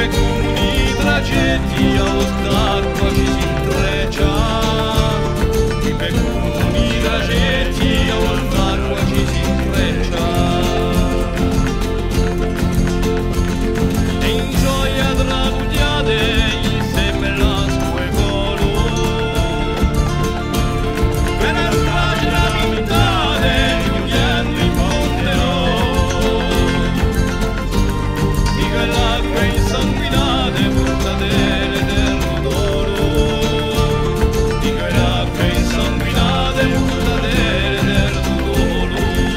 pe comuni tragetti allo scarpo ci si intreccia, pe comuni tragetti allo scarpo ci si intreccia. E in gioia traduciate gli sembra sue colore, per arrivare la vintade io chiaro i ponderò, di quell'acqua insanguinate portatele del rodoro, di quell'acqua insanguinate portatele del rodoro.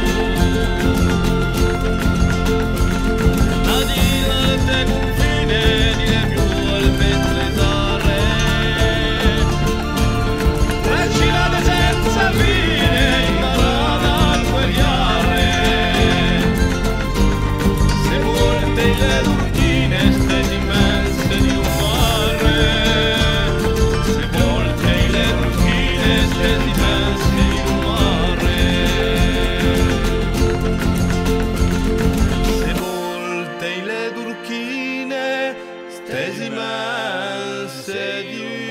La dila del confine di le più al petrezare, trascinate senza fine, imparate a guerriare, se volte le turchine stesi immense di un mare, se volte le turchine stesi immense di un mare, se volte le turchine stesi immense di